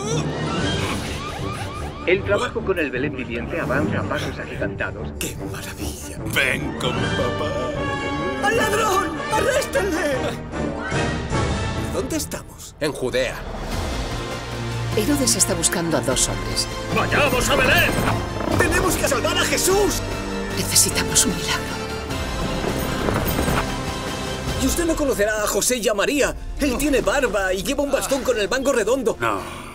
El trabajo con el Belén viviente avanza a pasos agigantados. ¡Qué maravilla! Ven con papá. ¡Al ladrón! ¡Arréstenle! ¿Dónde estamos? En Judea. Herodes está buscando a 2 hombres. ¡Vayamos a Belén! ¡Tenemos que salvar a Jesús! Necesitamos un milagro. Y usted no conocerá a José y a María. Él tiene barba y lleva un bastón con el mango redondo. No.